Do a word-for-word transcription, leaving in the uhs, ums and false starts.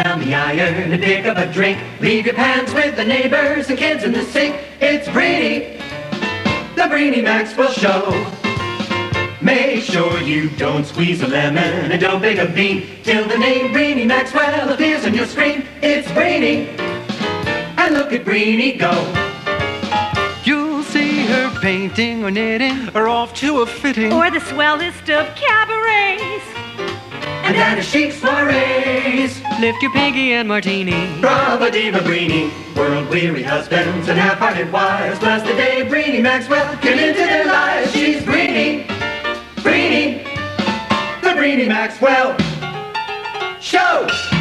down the iron and pick up a drink. Leave your pants with the neighbors and kids in the sink. It's Brini, the Brini Maxwell Show. Make sure you don't squeeze a lemon and don't bake a bean till the name Brini Maxwell appears on your screen. It's Brini, and look at Brini go. You'll see her painting or knitting or off to a fitting or the swellest of cabarets and down to chic soirees. Lift your pinky and martini. Brava diva Brini, world-weary husbands and half-hearted wives. Bless the day Brini Maxwell came into their lives. She's Brini, Brini, the Brini Maxwell Show.